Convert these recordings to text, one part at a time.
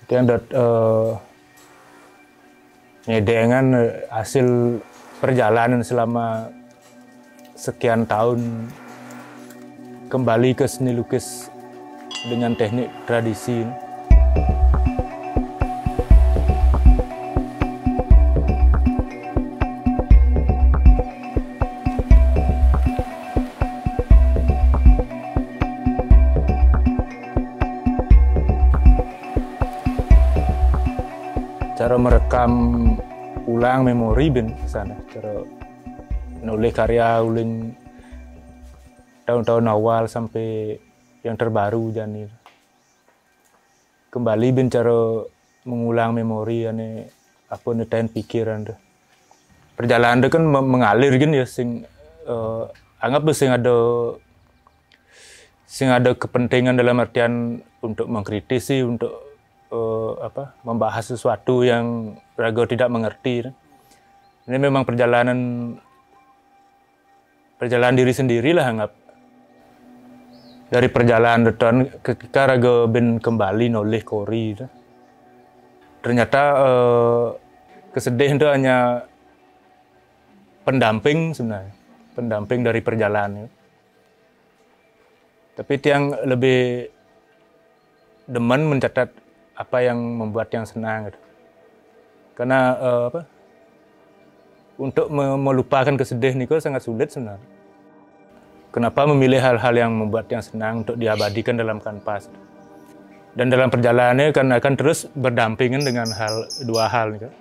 Itu yang ngedengan hasil perjalanan selama sekian tahun kembali ke seni lukis dengan teknik tradisi. Cara merekam ulang memori bin sana, cara nulis karya ulin tahun-tahun awal sampai yang terbaru jani. Kembali bin cara mengulang memori ane apa netain pikiran tuh. Perjalanan itu kan mengalir kan ya anggap sing ada kepentingan dalam artian untuk mengkritisi, untuk membahas sesuatu yang raga tidak mengerti. Ini memang perjalanan diri sendirilah anggap. Dari perjalanan return ketika raga ben kembali noleh kori. Ternyata kesedihan itu hanya pendamping sebenarnya, pendamping dari perjalanan. Tapi yang lebih demen mencatat apa yang membuat yang senang gitu. Karena untuk melupakan kesedihan itu sangat sulit sebenarnya. Kenapa memilih hal-hal yang membuat yang senang untuk diabadikan dalam kanvas. Dan dalam perjalanannya akan terus berdampingan dengan dua hal gitu.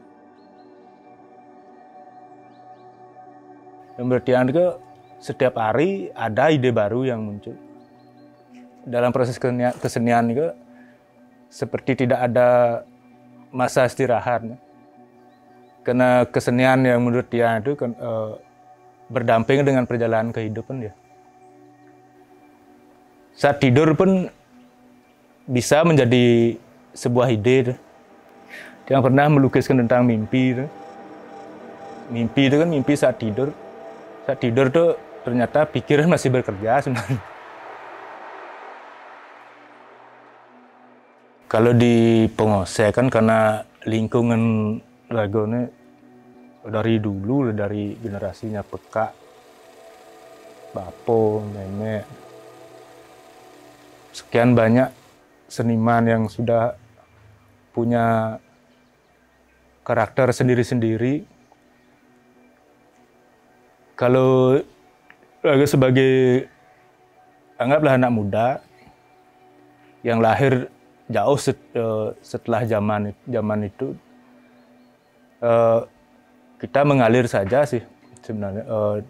Yang berarti setiap hari ada ide baru yang muncul. Dalam proses kesenian itu seperti tidak ada masa istirahat. Karena kesenian yang menurut dia itu berdampingan dengan perjalanan kehidupan dia. Saat tidur pun bisa menjadi sebuah ide. Yang pernah melukiskan tentang mimpi. Mimpi itu kan mimpi saat tidur. Saat tidur tuh ternyata pikiran masih bekerja sebenarnya. Kalau di Pengose kan karena lingkungan lagone dari dulu, dari generasinya Peka, Bapo, Nenek, sekian banyak seniman yang sudah punya karakter sendiri-sendiri. Kalau sebagai anggaplah anak muda yang lahir jauh setelah zaman itu, kita mengalir saja sih sebenarnya.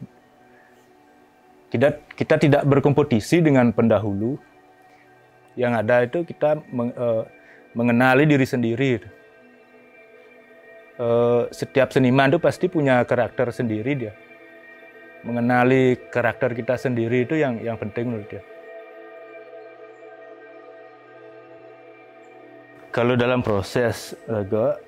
Kita tidak berkompetisi dengan pendahulu. Yang ada itu kita mengenali diri sendiri. Setiap seniman itu pasti punya karakter sendiri dia. Mengenali karakter kita sendiri itu yang penting menurut dia. Kalau dalam proses raga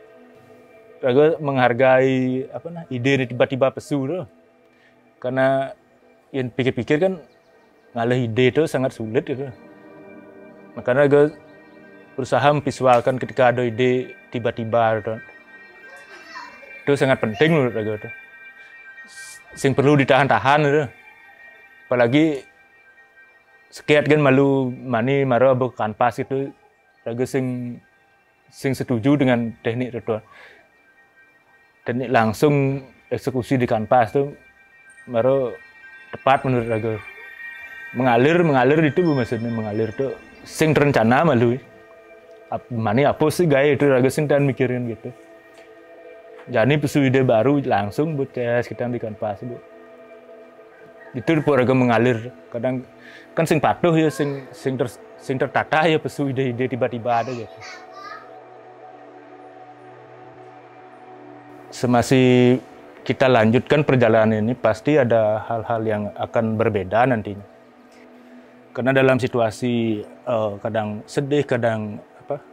menghargai ide tiba-tiba pesu tuh. Karena yang pikir-pikir kan ngalih ide itu sangat sulit gitu. Makanya raga berusaha memvisualkan ketika ada ide tiba-tiba gitu. Itu sangat penting menurut raga itu. Sing perlu ditahan-tahan gitu. Apalagi sekiat kan malu mani maro abu kanvas itu. Raga sing setuju dengan teknik itu. Teknik langsung eksekusi di kanvas itu baru tepat menurut raga. Mengalir itu maksudnya mengalir itu sing terencana malu. Mani apa sih gaya itu raga sing dan mikirin gitu. Jadi pesu ide baru langsung buat kita di kanvas itu. Itu raga mengalir. Kadang kan sing patuh ya sing tertata ya pesu ide-ide tiba-tiba ada gitu. Semasih kita lanjutkan perjalanan ini pasti ada hal-hal yang akan berbeda nantinya. Karena dalam situasi kadang sedih, kadang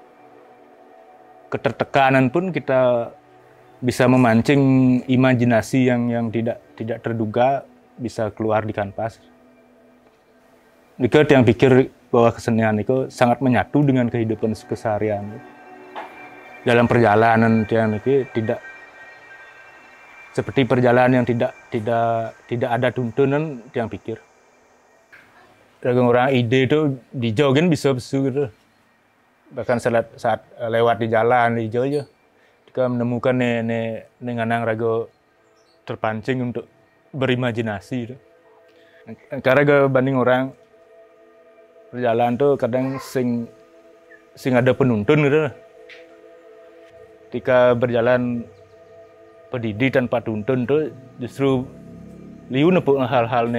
ketertekanan pun kita bisa memancing imajinasi yang tidak terduga bisa keluar di kanvas. Dikit yang pikir bahwa kesenian itu sangat menyatu dengan kehidupan keseharian. Dalam perjalanan yang itu tidak seperti perjalanan yang tidak ada tuntunan yang pikir. Orang ide itu di jauh kan bisa gitu. Bahkan saat lewat di jalan di jauh aja, kita menemukan nenganang raga terpancing untuk berimajinasi. Gitu. Karena banding orang perjalanan tuh kadang sing ada penuntun gitu. Ketika berjalan pedidi tanpa tuntun tuh justru liu nepuk hal-hal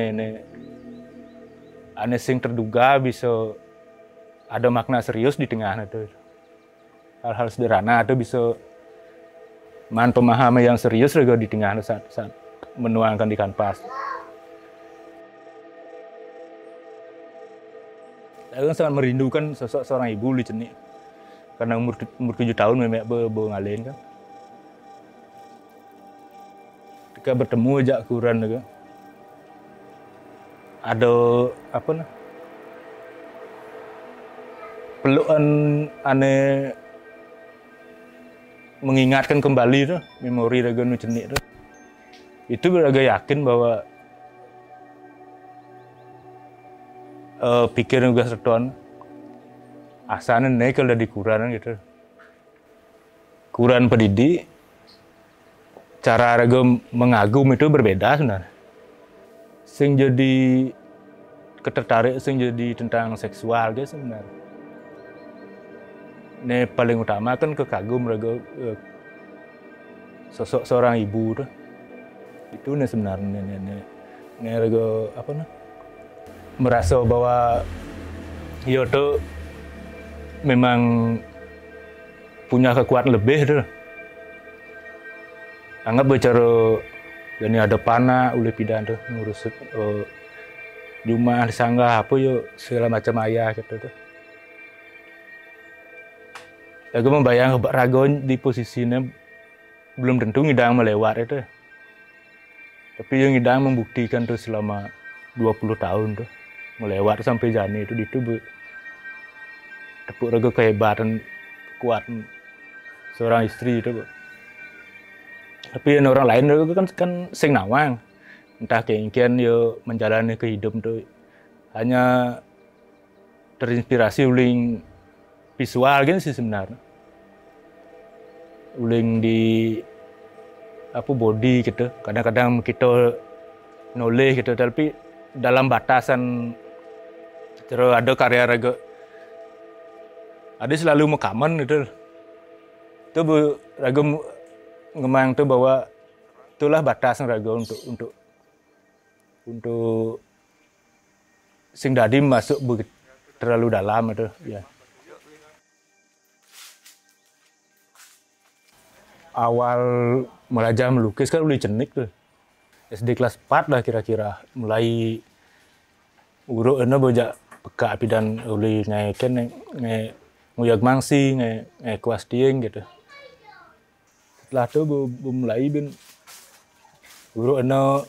aneh sing terduga bisa ada makna serius di tengah itu. Hal-hal sederhana itu bisa pemahaman yang serius juga di tengah saat menuangkan di kanvas. Saya sangat merindukan sosok seorang ibu di sini. Karena umur 7 tahun memang ngalain kan. Ketika bertemu ajak kuran juga. Ada apa nah? Pelukan aneh mengingatkan kembali tuh memori raga nu cenik tuh. Itu raga yakin bahwa pikir juga seton asalnya naik kalau di kuran gitu. Kuran pendidik cara raga mengagum itu berbeda sebenarnya. Sing jadi ketertarik sing jadi tentang seksual guys sebenarnya. Ini paling utama kan kekagum raga sosok seorang ibu tuh. Itu nih sebenarnya nih raga apa nah? Merasa bahwa dia tuh memang punya kekuatan lebih tuh. Anggap bicara ini ada panah oleh pidan tuh ngurus Jumat disanggah apa yuk segala macam ayah gitu tuh. Aku membayang ragon di posisinya belum tentu ngidang melewat itu. Tapi yang ngidang membuktikan tuh selama 20 tahun tuh. Melewat sampai jani itu tepuk raga kehebatan kekuatan seorang istri itu. Tapi orang lain itu kan sing nawang. Entah kengkian yo menjalani kehidupan tuh hanya terinspirasi uling visual kan sih sebenarnya. Uling di apa body gitu. Kadang-kadang kita noleh gitu tapi dalam batasan terus ada karya raga ada selalu mekaman gitu. Itu raga ngemang tuh bahwa itulah batasan raga untuk sing dadi masuk terlalu dalam itu ya. Awal belajar melukis kan udah cenik tuh. SD kelas 4 lah kira-kira mulai guru ena bojak peka pidan uli ngaiken nguyag mangsi ngai kuas tieng gitu. Setelah itu mulai guru ena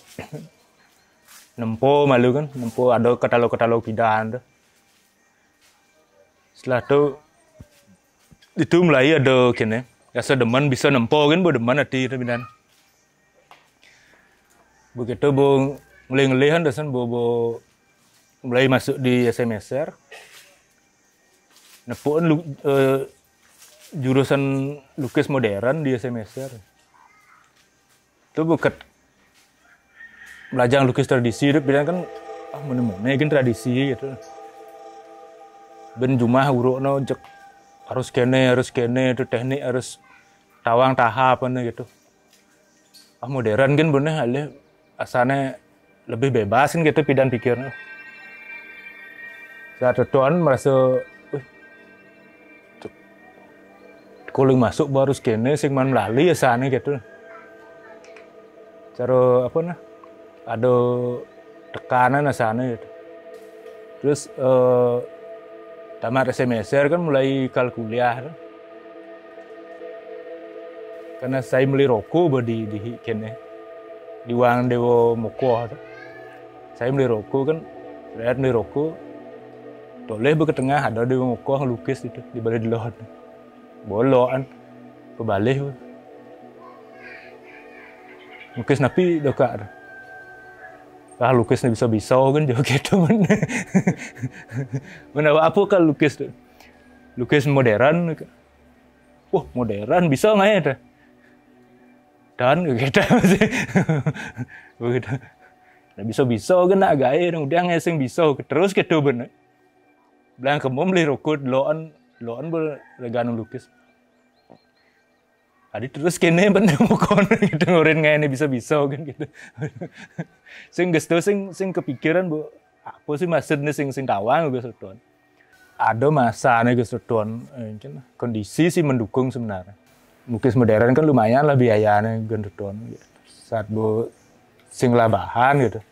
nempo malu kan nempo ada katalog pidan tuh. Setelah itu mulai ada kene ya sedeman bisa nempo kan deman hati pidan. Begitu mulai ngelihan dosen mulai masuk di SMSR. Nepun jurusan lukis modern di SMSR. Itu bukan belajar lukis tradisi itu bilang kan mana-mana kan tradisi gitu. Ben jumah urukno jek harus kene itu teknik harus tawang tahap gitu. Modern kan bener halnya asalnya lebih bebas kan gitu pidan pikirnya. Saat tuan merasa kalau masuk baru skene sing man melalui asalnya gitu. Cara apa nah? Ada tekanan asalnya gitu. Terus tamat SMSR kan mulai kuliah. Karena saya beli rokok di kene di Wang Dewa Moko. Saya beli rokok kan, lihat beli rokok. Toleh ke tengah ada di muka lukis itu di balik delot. Bolokan kebalik. Lukis napi dekat. Ah lukisnya bisa-bisa kan jauh gitu men. Mana apa kan lukis tuh? Lukis modern. Wah, modern bisa nggak ya? Dan gitu masih. Begitu. Nah, bisa-bisa kan nak gaya udah ngeseng bisa terus gitu bener. Bilang kamu beli rokok loan berlegan lukis. Adi terus kene bener mukon gitu ngorin ngene bisa-bisa kan gitu. Sing geus sing kepikiran bu apa sih maksudnya sing tawang geus tuan. Ada masanya geus tuan kondisi sih mendukung sebenarnya. Lukis modern kan lumayan lah biayanya geus tuan. Saat bu sing labahan gitu.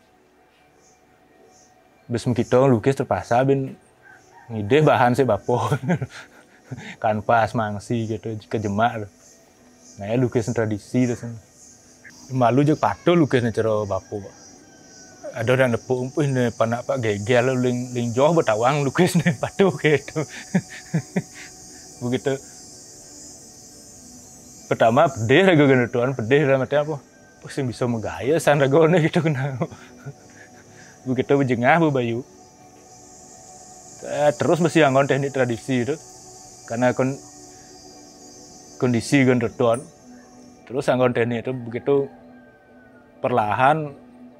Bes kita lukis terpaksa bin ngide bahan sih bapo. Kanvas mangsi gitu kejemak. Nah, ya lukis tradisi terus. Malu je pato lukisnya cara bapo. Ada orang nepuk umpuh ni panak pak gegel ling jauh bertawang lukis ni pato gitu. Begitu. Pertama pedih raga gana tuan pedih dalam arti apa? Pasti bisa menggaya san raga ni gitu kena. Begitu berjengah bayu. Terus mesti angon teknik tradisi itu. Karena kondisi genderuan, terus anggon teknik itu begitu perlahan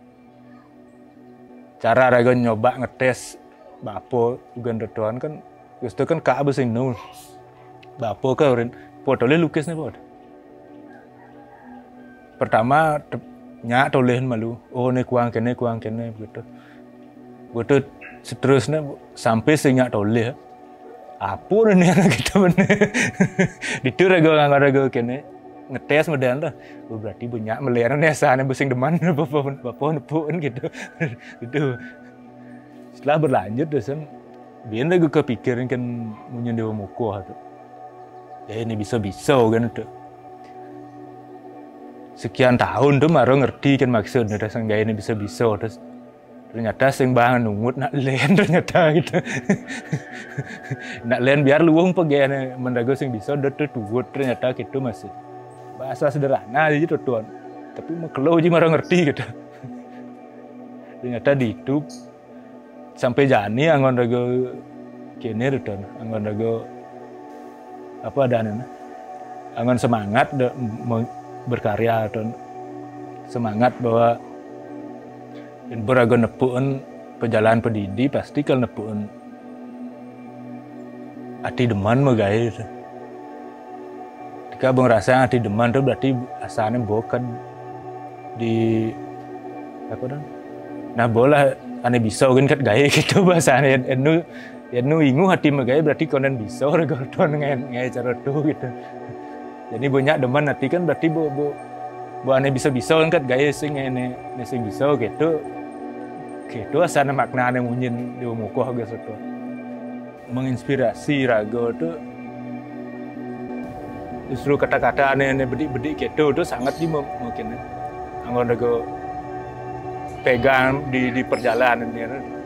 cara raga nyoba ngetes bapo genderuan kan, itu kan kak besing nul, bapo kan orang potoleh lukisnya pot. Pertama nyak tolehin malu, oh ini kuang kene begitu, begitu seterusnya sampai sinyak toleh. Apa nih anak kita bener? Itu raga kene ngetes modern lah. Berarti banyak melihat sana besing deman bapak nepun gitu. Itu setelah berlanjut dosen, biar raga kepikiran kan punya dewa muka tu. Ya ini bisa kan tu. Sekian tahun tu maru ngerti kan maksudnya dosen gaya ini bisa terus. Ternyata sing banget nungut nak len ternyata gitu. Nak len biar luang pegene mendago sing bisa tugut ternyata gitu masih. Bahasa sederhana aja tuan. Tapi mekelo aja marah ngerti gitu. Ternyata di itu sampai jani angon dago kene tuan. Angon dago apa adanya. Angon semangat berkarya tuan. Semangat bahwa beraga nepuan perjalanan pendidi pasti kalau nepuan hati deman megaya itu. Jika abang rasa hati deman itu berarti asalnya bukan di apa dah? Nah bola ane bisa kan kat gaya gitu bahasanya enu ingu hati megaya berarti konen bisa raga tuan ngai cara tu gitu. Jadi banyak deman hati kan berarti bu ane bisa kan kat gaya sing ene sing bisa gitu. Itu asana makna yang munyin di muka agak sesuatu. Menginspirasi raga itu justru kata-kata aneh bedik gitu itu sangat mungkin anggon raga pegang di perjalanan ini.